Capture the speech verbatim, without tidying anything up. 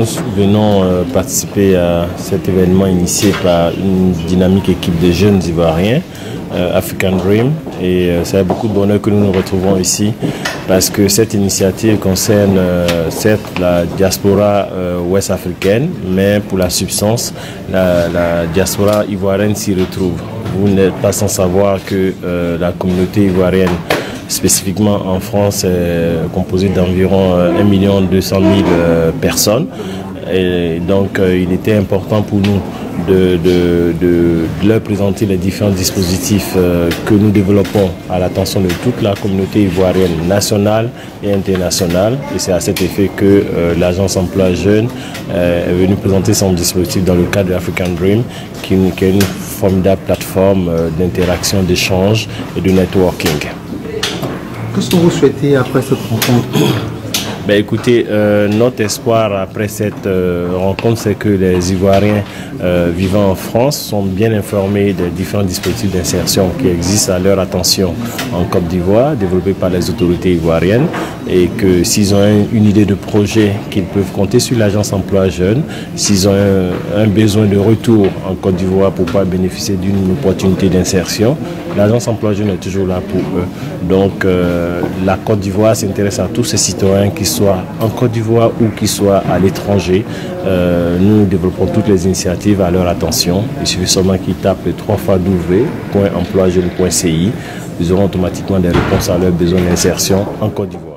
nous venons euh, participer à cet événement initié par une dynamique équipe de jeunes Ivoiriens, euh, African Dream, et euh, c'est avec beaucoup de bonheur que nous nous retrouvons ici parce que cette initiative concerne euh, certes la diaspora euh, ouest africaine, mais pour la substance, la, la diaspora ivoirienne s'y retrouve. Vous n'êtes pas sans savoir que euh, la communauté ivoirienne, spécifiquement en France, est composée d'environ un million deux cent mille euh, personnes. Et donc euh, il était important pour nous de, de, de, de leur présenter les différents dispositifs euh, que nous développons à l'attention de toute la communauté ivoirienne nationale et internationale. Et c'est à cet effet que euh, l'agence Emploi Jeunes euh, est venue présenter son dispositif dans le cadre de African Dream, qui, qui est une formidable plateforme euh, d'interaction, d'échange et de networking. Qu'est-ce que vous souhaitez après cette rencontre? Ben écoutez, euh, notre espoir après cette euh, rencontre, c'est que les Ivoiriens euh, vivant en France sont bien informés des différents dispositifs d'insertion qui existent à leur attention en Côte d'Ivoire, développés par les autorités ivoiriennes, et que s'ils ont un, une idée de projet, qu'ils peuvent compter sur l'agence Emploi Jeunes. S'ils ont un, un besoin de retour en Côte d'Ivoire pour pouvoir bénéficier d'une opportunité d'insertion, l'agence Emploi Jeunes est toujours là pour eux. Donc euh, la Côte d'Ivoire s'intéresse à tous ces citoyens qui soit en Côte d'Ivoire ou qui soient à l'étranger. Euh, nous développons toutes les initiatives à leur attention. Il suffit seulement qu'ils tapent trois fois w point emploi jeune point c i. Ils auront automatiquement des réponses à leurs besoins d'insertion en Côte d'Ivoire.